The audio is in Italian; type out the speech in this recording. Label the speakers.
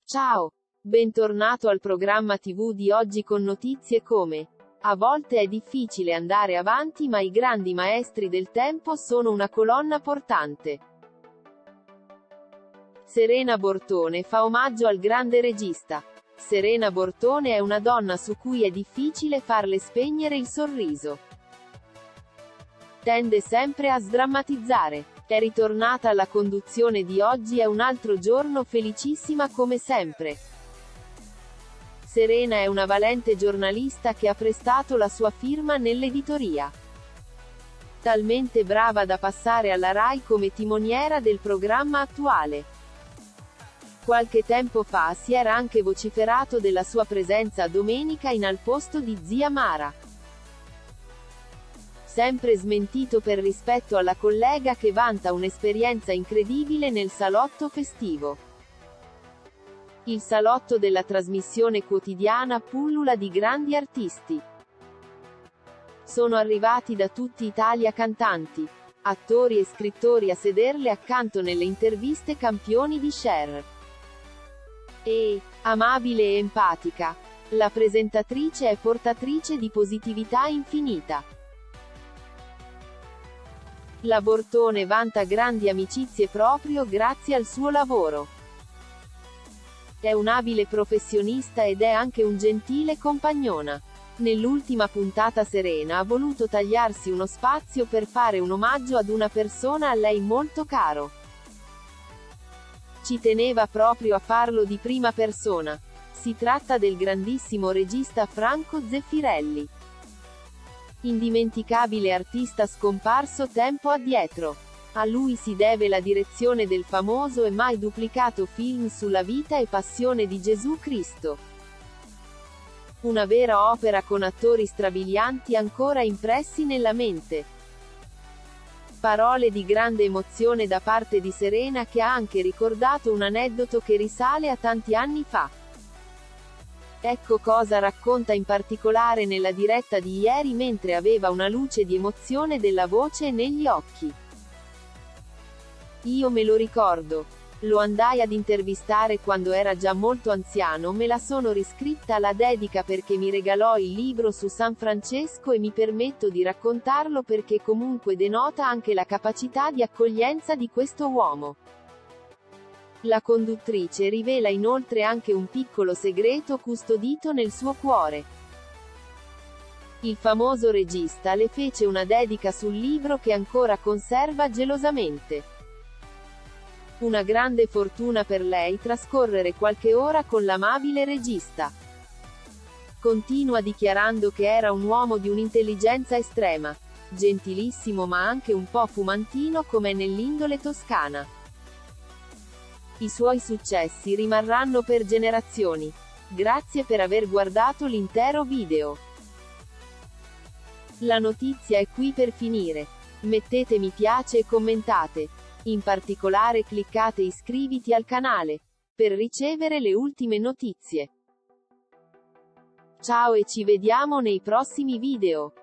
Speaker 1: Ciao! Bentornato al programma TV di oggi con notizie come: a volte è difficile andare avanti ma i grandi maestri del tempo sono una colonna portante. Serena Bortone fa omaggio al grande regista. Serena Bortone è una donna su cui è difficile farle spegnere il sorriso. Tende sempre a sdrammatizzare. È ritornata alla conduzione di Oggi è un altro giorno felicissima come sempre. Serena è una valente giornalista che ha prestato la sua firma nell'editoria. Talmente brava da passare alla Rai come timoniera del programma attuale. Qualche tempo fa si era anche vociferato della sua presenza domenica in Al posto di zia Mara. Sempre smentito per rispetto alla collega che vanta un'esperienza incredibile nel salotto festivo. Il salotto della trasmissione quotidiana pullula di grandi artisti. Sono arrivati da tutta Italia cantanti, attori e scrittori a sederle accanto nelle interviste campioni di Cher. E, amabile e empatica, la presentatrice è portatrice di positività infinita. La Bortone vanta grandi amicizie proprio grazie al suo lavoro. È un'abile professionista ed è anche un gentile compagnona. Nell'ultima puntata Serena ha voluto tagliarsi uno spazio per fare un omaggio ad una persona a lei molto caro. Ci teneva proprio a farlo di prima persona. Si tratta del grandissimo regista Franco Zeffirelli. Indimenticabile artista scomparso tempo addietro. A lui si deve la direzione del famoso e mai duplicato film sulla vita e passione di Gesù Cristo. Una vera opera con attori strabilianti ancora impressi nella mente. Parole di grande emozione da parte di Serena che ha anche ricordato un aneddoto che risale a tanti anni fa. Ecco cosa racconta in particolare nella diretta di ieri mentre aveva una luce di emozione della voce negli occhi. Io me lo ricordo. Lo andai ad intervistare quando era già molto anziano, me la sono riscritta alla dedica perché mi regalò il libro su San Francesco e mi permetto di raccontarlo perché comunque denota anche la capacità di accoglienza di questo uomo. La conduttrice rivela inoltre anche un piccolo segreto custodito nel suo cuore. Il famoso regista le fece una dedica sul libro che ancora conserva gelosamente. Una grande fortuna per lei trascorrere qualche ora con l'amabile regista. Continua dichiarando che era un uomo di un'intelligenza estrema, gentilissimo ma anche un po' fumantino come nell'indole toscana. I suoi successi rimarranno per generazioni. Grazie per aver guardato l'intero video. La notizia è qui per finire. Mettete mi piace e commentate. In particolare cliccate iscriviti al canale per ricevere le ultime notizie. Ciao e ci vediamo nei prossimi video.